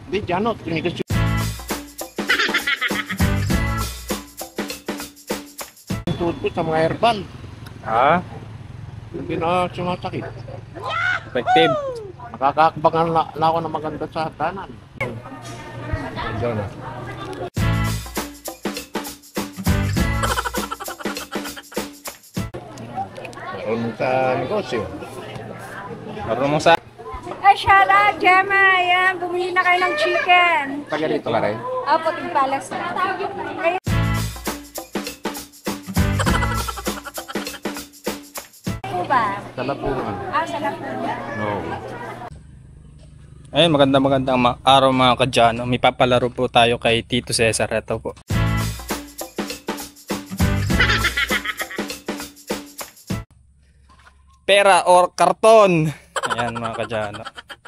Di, Janot, tinigas yung tuhod ko sa mga herbal. Ah, Hindi na sumasakit. effective. Nakakakbagan na ako na maganda sa hatanan. Diyan na. Meron sa negosyo. Marunong mo sa... Ay, Shara, Gemma, ayan, bumili na kayo ng chicken. Taga dito ka rin? Opo, tigpalas na. Kayo po ba? Sa Lapungan. Sa Lapungan. Oo. Ayun, magandang araw mga kadyano. May papalaro po tayo kay Tito Cesar. Ito po. Pera or karton. Ayan mga kadyano.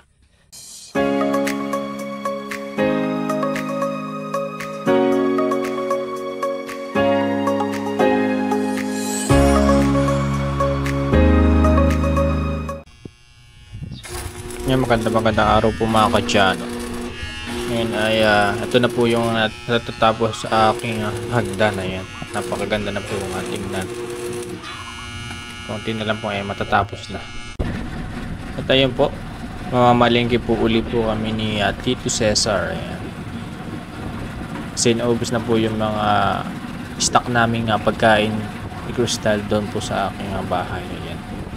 Yan, magandang araw po mga kadyano. Ngayon ay ito na po yung natatapos sa aking hagdan. Ayan, napakaganda na po yung ating tingnan. Konti na lang po ay matatapos na. At ayun po, mamamalingki po uli po kami ni Tito Cesar. Ayan. Kasi naubos na po yung mga stock namin pagkain ni Crystal doon po sa aking bahay. Ayan.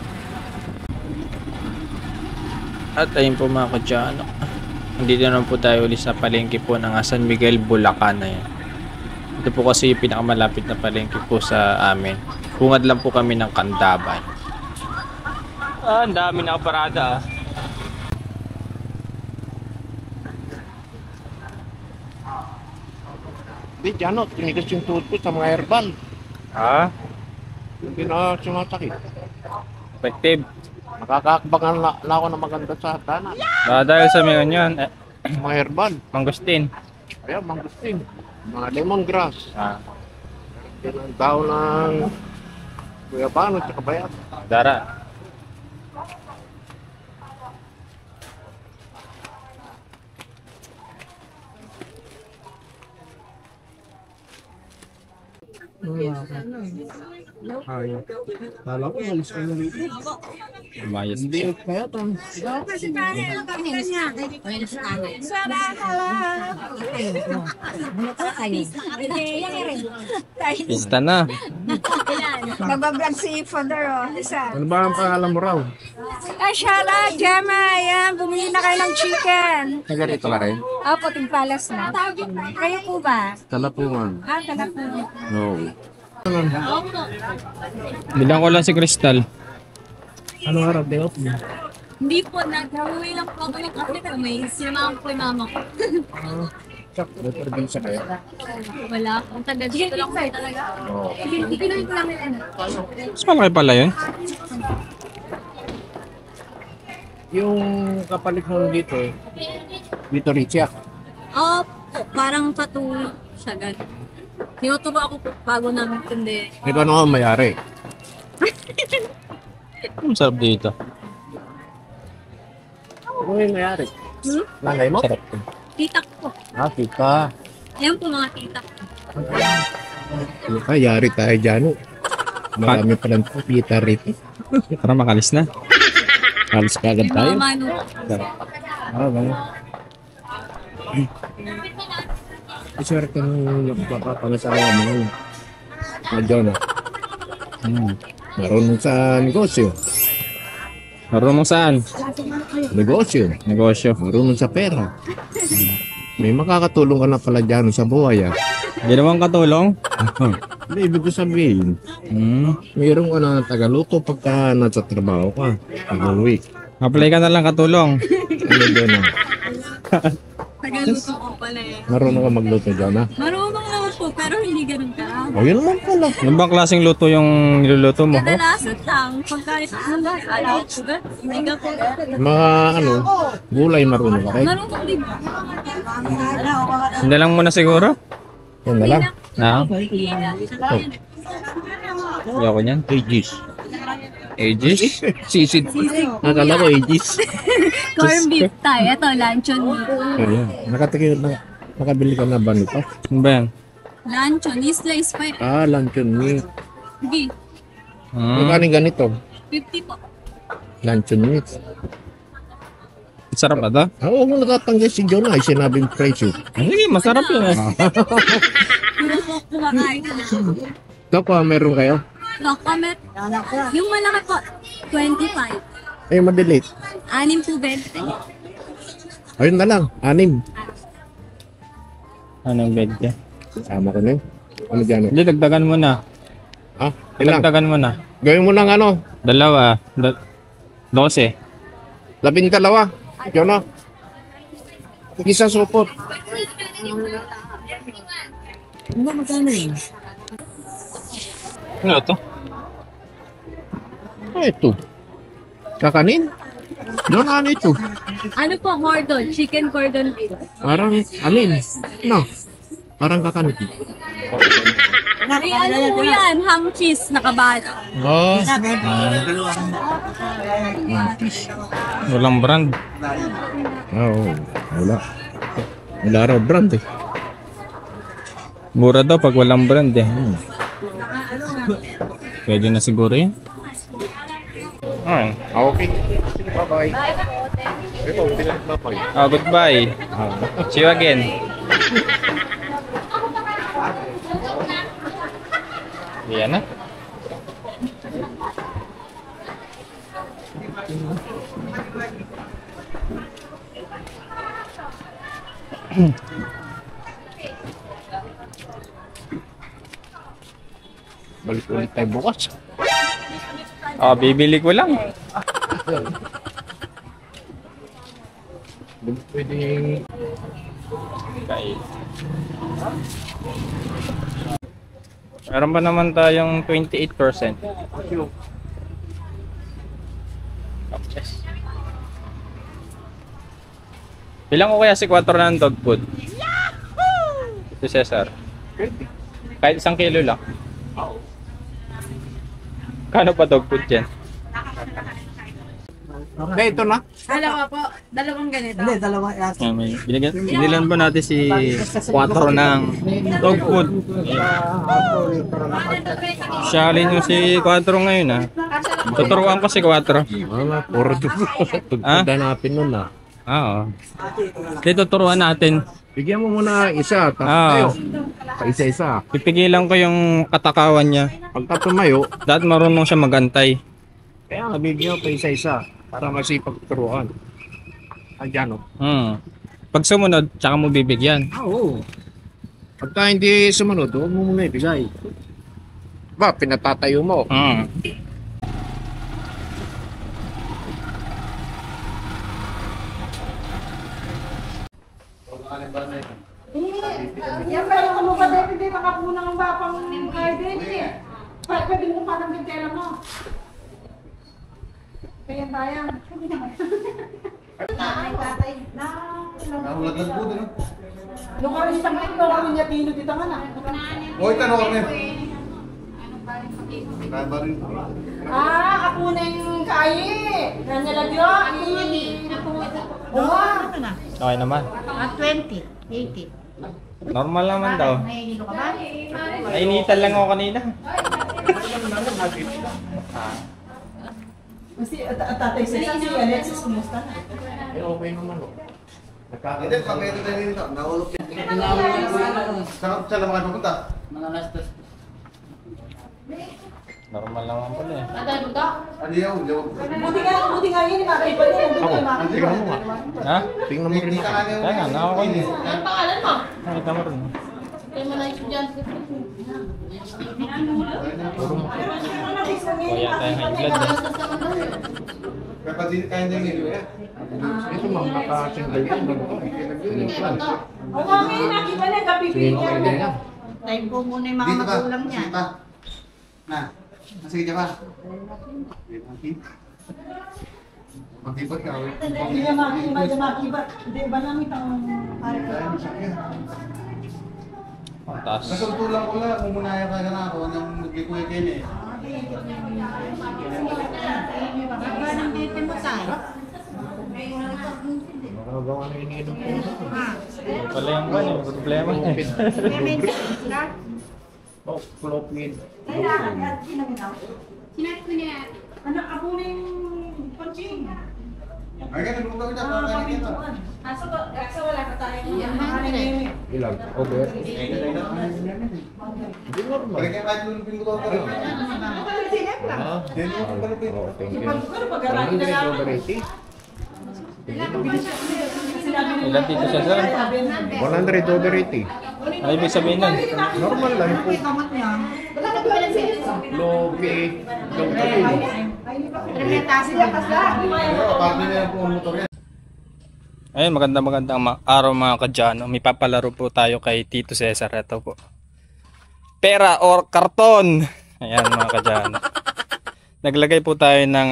At ayun po mga kadyano, nandito naman po tayo ulit sa palengke po ng San Miguel, Bulacan. Ayan. Ito po kasi yung pinakamalapit na palengke po sa amin. Bungad lang po kami ng Candaban. Ang dami na parada. Di, Janot, tinigas yung tuhod ko sa mga herbal. Ah, Hindi na sumasakit. effective. Nakakakbagan na ako na maganda sa hatanan. Dahil sa mga yan, Mga herbal. mangustin. Kaya mangustin. Mga lemongrass. Ah, Yan ang tao ng guyabano at bayat. dara. Kala ko alis kayo dito. Umayos. Hindi kaya ito. Pista na. Nagbablog si Father, isa. Ano ba ang pangalan mo raw? Ay, Shara, Gemma, ayan, bumili na kayo ng chicken. Taga dito ka rin? Opo, tigpalas na. Kayo po ba? Sa Lapungan. Sa Lapungan. Oo. Bilang ko lang si Crystal. Ano harap day off mo? Hindi po, nag-uwi lang po ako ng kape kami. Sinamahan po yung mama ko. Chak, better din siya kaya. Wala akong taga dito lang po talaga. Hindi ko namin ano. Mas malaki pala yun. Yung kapalit mo dito, dito Richia. Parang tattoo siya ganun. Tinuturo ako po bago namin kundi. Ikaw ano nga mayari? Ang sarap dito. Ano yung mayari? Nanay mo? Sarap to. Tita ko po. Ah, kita. Ayan po mga tita ko. Yari tayo dyan. Marami pa lang kita rito. Para makalis na. Alis ka agad Yung tayo. mga mano. Ah, ganyan. Iswerte ng nagpapangasawa mo ngayon. Medyo na. Marunong sa negosyo. Marunong saan? Negosyo. Negosyo. Marunong sa pera. May makakatulong ka na pala dyan sa buhay ah. Hindi naman katulong. Hindi, ibig ko sabihin, mayroong ka na tagaluto pagka nasa trabaho ka. Pag-uwi. Apply ka na lang katulong. Ano dyan ah? Tagaluto ko pala eh. Marunong ka magluto dyan ah? Marunong naman po, pero hindi ganun ka. O yun naman pala. Yung bang klaseng luto yung niluluto mo? Kadalasan lang, pagkalit alam ko ba? Hindi ka po. Mga ano, gulay marunong ka rin. Marunong din. Hindi lang muna siguro? Yan na lang. Na? Tsaka yun. Ayoko niyan. Pages. Aegis? Sisid. Nakala ko Aegis. Corn beef tayo. Ito, luncheon meat. Ayan. Nakabili ka na ba nito? Ano ba yan? Luncheon. Ni-slice pa eh. Luncheon meat. Beef. Magkano ganito? 50 po. Luncheon meat. Sarap ba ito? Huwag mo natatanggal si John ay sinabing presyo. Sige, masarap yun eh. Puro po kumakain. Ito pa, meron kayo? Lokamet. Yung malaki po, 25. Ay, madilit. 6 po 20. Ayun na lang, 6. Anong bed ka? Sama ko na yun. Ano dyan? Hindi, dagdagan mo na. Ilang? Dagdagan mo na. Gawin mo lang ano? 12. 12. Yun na. Isa supot. Ano magkano yun? Ano to? Ito. Kakanin? Doon ano ito? Ano po, cordon? Chicken cordon beef. Parang, no. Parang kakanin. May ano po yan? Ham cheese nakabalo. Oh. Walang brand. Oo. Wala. Wala raw brand eh. Mura daw pag walang brand eh. Pwede na siguro yun. Alright. Okay. Bye-bye. Bye-bye. Goodbye. See you again. Yan na. Balik ulit tayo bukas. Bibili ko lang. Pwede Okay. Meron ba naman tayong 28%? Bilang ko kaya si 4 ng dog food? Ito Cesar. Kahit 1 kilo lang. Kano pa dog food dyan? Hindi, ito na. Dalawa po. Dalawang ganito. Binilan ba natin si 4 ng dog food? Siyalin nyo si 4 ngayon ha. Tuturuan ko si 4. Puro hanapin nun ah. Oo. Dito tuturuan natin. Bigyan mo muna isa, tapos tayo. Isa-isa. Pipigilan ko yung katakawan niya. Pagka tumayo, Dahil marunong siya magantay. kaya nga bigyan ko isa-isa para masipag turuan. Andyan o. Pag sumunod, tsaka mo bibigyan. Oo. Pagka hindi sumunod, huwag mo muna ibigay. Ba, pinatatayo mo. Yan ba yung ano ka dito? Hindi makapunang ang bapang kayo din eh. Pwede mo pa ng bintela mo. Kaya tayo. Nahulat lang po din. Nung kami sa mga ito, kami niya tino dito nga na. Hoy, tanong kami. Kaya rin. Ako na yung kaye. Nanyalagyo. Oo. Okay naman. 20, 80. Normal naman daw. Nahihilo ka ba? Nainitan lang ako kanina. Kasi tatay si Alexis, kumusta na? Okay naman o. Hindi, pag-ito tayo nito. Nahulog yan. Saan naman kayo pupunta? Normal naman pala eh. Aliyaw. Buti nga yun, makaiba niya. Nandun na Tingnan mo nga. Ha? Tingnan mo rin Hindi ako. ka nga Kaya nga, nakakakoy din. Ang pangalan mo? Nakita mo rin. Kaya mo na yung estudyante. Kaya tayo high blood eh. Kaya pag kaya din nilo eh. Ito mga naka-single yan. Oo nga, may nakita niya, kapipili Tingnan mo niya. rin yan. Time po muna yung mga Dito ba? magulang niya. Dito ba? Na. Sige dyan ba? Magkibat ka. Hindi niya makiba. Hindi ba namin ang Ang taas. Nasultulan ko lang. Umunayan ka na ako ng magkikuya kayo eh. Baba ng dito mo tayo. Makagawa na iniinom ko. Ito pala yung ano, yung problema niya. Oh, Clopid. Ano, abo na yung punching. Ay, ganun mo gawin na. Kakain kita. Kaso wala ka tayo. Ilang? Over? Hindi normal. Kaya kahit lulupin ko ka rin. Ah, Yan mo ka lulupin. oh, thank you. Pag-aralan na lang. Over 80? Ilan dito siya, sir? 100 over 80. Ano ibig sabihin nun? Normal lang po. Wala ka ba lang sa Clopid. Clopid. Remetasin na pasla. Kapag nila yung pong motor yan. Ayun, magandang araw mga kadyano. May papalaro po tayo kay Tito Cesar. Ito po. Pera or karton. Ayan mga kadyano. Naglagay po tayo ng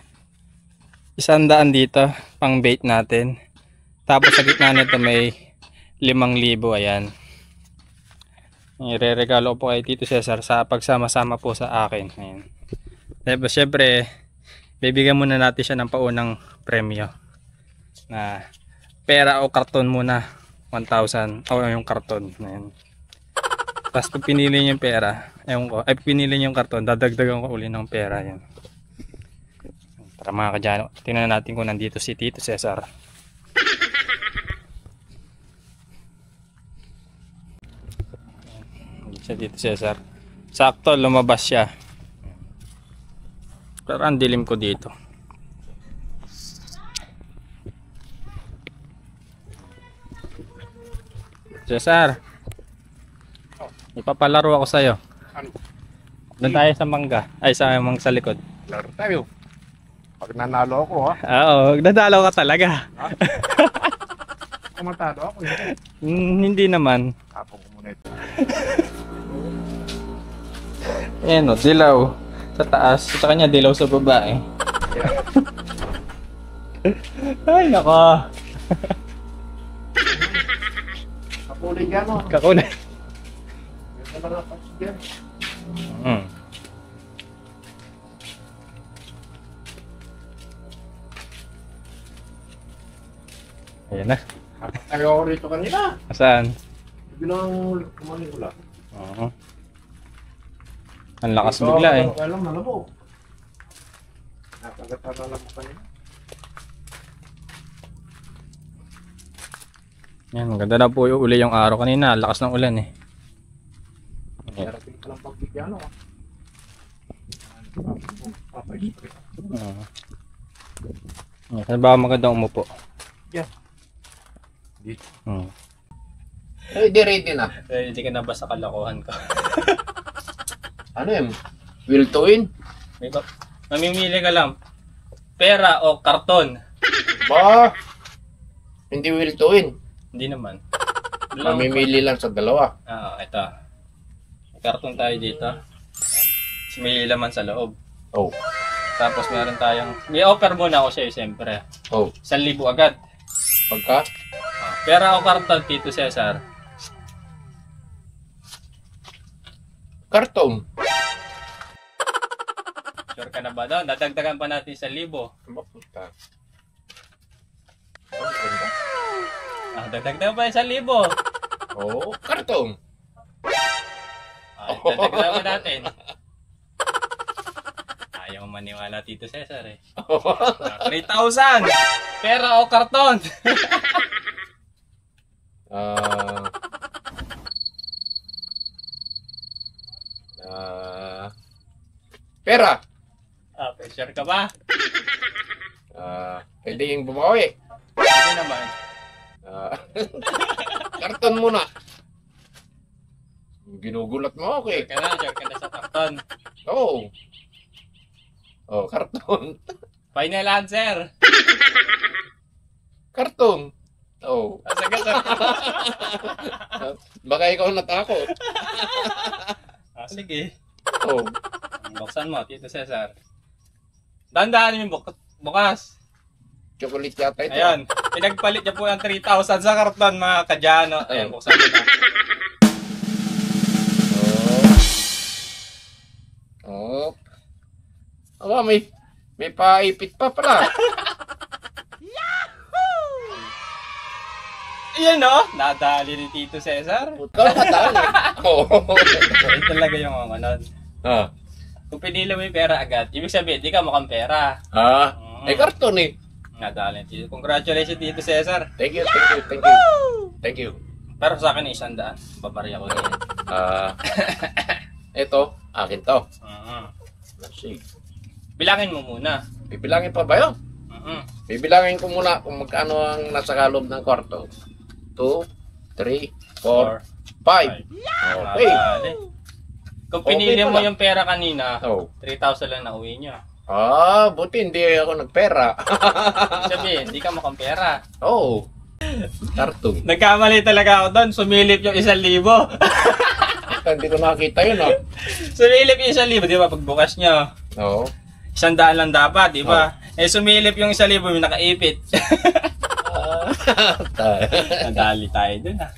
100 dito pang bait natin. Tapos sa gitna nito may 5,000. Ayan. Ireregalo po kay Tito Cesar sa pagsama-sama po sa akin. Ayan. Tapos syempre, bibigyan muna natin siya ng paunang premyo na pera o karton muna. 1,000 o yung karton. Ayan. Tapos pag pinili niyo yung pera, pinili niyo yung karton, dadagdagan ko uli ng pera. Ayan. Tara mga kadyano, tingnan natin kung nandito si Tito Cesar. Siya Tito Cesar. Sakto, lumabas siya. Pero ang dilim ko dito. Cesar, ipapalaro ako sa'yo. Doon tayo sa mangga. Ay, sa likod. Laro tayo. Pag nanalo ako, ha? Oo, nadalaw ka talaga. Kumatado ako. Hindi naman. Tapos ko muna ito. Ayan o, dilaw sa taas. Sa kanya, dilaw sa baba eh. Ay, nako. Kapulit yan, o. Kakulay. Ito na lang kasi dyan. Ayan na. Tayo ako rito kanina. Saan? Bilang kumanin ko lang. Oo. Ang lakas bigla eh. Alam, malabo. Nakagatan na lang mo kanina. Yan, maganda na po yung uli yung araw kanina. Lakas ng ulan eh. Ayan. Darating ka lang pagbigyan, o. Oo. Ayan, saan ba magandang umupo? Yan. Dito. Ay, di ready na. Hindi ka na ba sa kalokohan ko? Ano yun? Will to win? Mamimili ka lang. Pera o karton? Ba? Hindi will to win. Hindi naman. Mamimili lang sa dalawa. Ito. May karton tayo dito. Tapos may laman sa loob. Oh. Tapos meron tayong... May offer muna ako sa'yo, siyempre. Oh. 1,000 agad. Pagka? Pera o karton, Tito Cesar? Karton. Sure ka na ba doon? Dadagdagan pa natin 1,000. Mapunta. Oh, ganda. Dadagdagan pa 1,000. Oh, karton. Dadagdagan pa natin. Ayaw maniwala, Tito Cesar eh. 3,000! Pera o karton? Pera. Sure ka ba? Pwede yung bumawi. Ano naman? Karton muna. Ginugulat mo ako eh. Sure ka na sa karton. Oo. Oh, karton. Final answer. Karton. Oh. Sige. Baka ikaw natakot. Sige. Oh. Buksan mo, Tito Cesar. Dandaan yung bukas. Chocolate yata ito. Ayan. Pinagpalit niya po yung 3,000 sa karton, mga kadyano. Ayan, buksan mo na. Oh. Oh. Aba, may paipit pa pala. Yan no? Nadali ni Tito Cesar. Ikaw katali. Oo. Ito talaga yung ano. Ah. Kung pinili mo yung pera agad, ibig sabihin, di ka mukhang pera. Ah. Eh, karton eh. Nadali ni Tito. Congratulations, Tito Cesar. Thank you, thank you, thank you. Thank you. Pero sa akin, 100. Babariya ko din. Ito, akin to. Sige. Bilangin mo muna. Bibilangin pa ba yun? Bibilangin ko muna kung magkano ang nasa kaloob ng kwarto. 2, 3, 4, 5. Okay. Nadali. Kung pinili Okay mo pala. yung pera kanina, Oh. 3,000 lang na uwi nyo. Buti hindi ako nagpera. Ibig sabihin, di ka mukhang pera. Oo. Karton. Nagkamali talaga ako doon. Sumilip yung 1,000. Hindi ko nakita yun, oh. Sumilip yung 1,000, di ba? Pagbukas nyo. Oo. 100 lang dapat, di ba? Eh, sumilip yung 1,000, yung nakaipit. Nadali tayo dun, ha?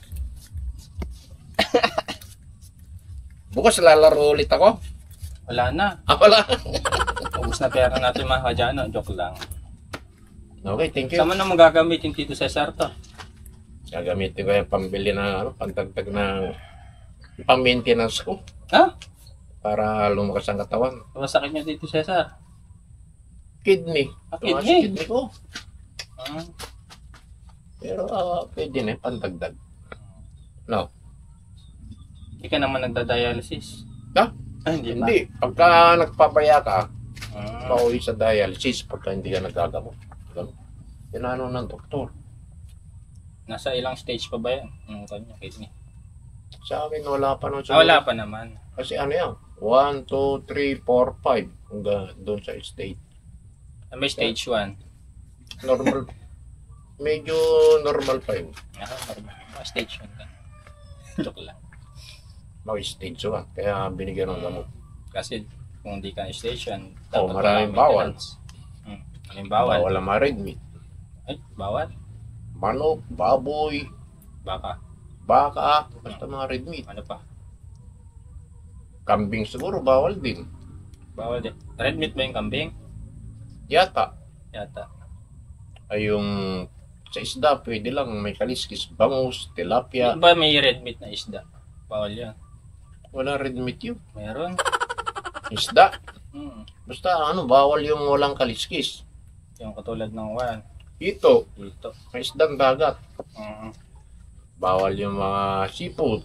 Bukas lalaro ulit ako. Wala na. Wala. Ubus na pera natin, mga kadyano. Joke lang. Okay, thank you. Saan mo na magagamitin Tito Cesar to? Gagamitin ko yung pambili na pantagtag na pang-maintenance ko Ha? para lumakas ang katawan. Masakit niya Tito Cesar. Kidney. Tumaas Kidney? kidney ko. Ah. Pero pwede na, pantagdag. No. Hindi ka naman nagda-dialysis. Ha? Hindi ba? Hindi. Pagka nagpapaya ka, Ah. pauwi sa dialysis pagka hindi ka nagagamot. Tinanong ng doktor. Nasa ilang stage pa ba yan? Yung kanya, kidney. Sa akin, wala pa nun. Wala pa naman. Kasi ano yan? 1, 2, 3, 4, 5. Hanggang doon sa state. May stage 1. Normal. Medyo normal pa yun. Stage 1 ka. Joke lang. May stage 1. Kaya binigyan ng gamot. Kasi kung hindi ka stage 1, Oh, maraming bawal. Maraming bawal. Bawal ang mga red meat. Ay, bawal? Manok, baboy, Baka. baka, basta mga red meat. Ano pa? Kambing siguro, bawal din. Bawal din. Red meat ba yung kambing? Yata. Yata. Ay yung sa isda, pwede lang. May kaliskis, bangus, tilapia. Yung ba may red meat na isda? Bawal yan. Wala red meat yun. Meron. Isda. Basta Bawal yung walang kaliskis. yung katulad ng one. Ito, Dito. may isdang dagat. Mm. Bawal yung mga seafood.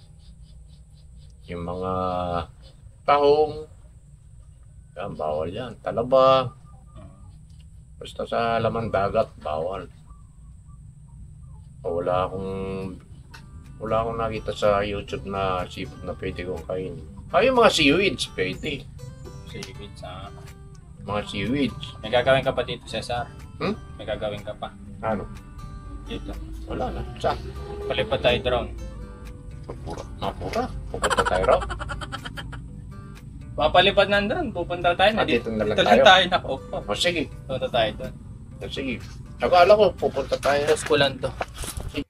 Yung mga tahong. Yan, bawal yan. Talaba. Basta sa laman dagat, bawal. Wala akong nakita sa YouTube na seafood na pwede kong kainin. Yung mga seaweeds, pwede. Seaweed sa... Mga seaweeds. May gagawin ka pa dito, Cesar? May gagawin ka pa. Ano? Dito. Wala na. Sa? Palipat tayo drone. Mapura. Pupunta tayo raw. Papalipad ng drone. Pupunta tayo na. Dito na lang Dito tayo. lang tayo nakaupo. O sige. Pupunta tayo doon. Sige. Akala ko pupunta tayo. Tapos ko lang to.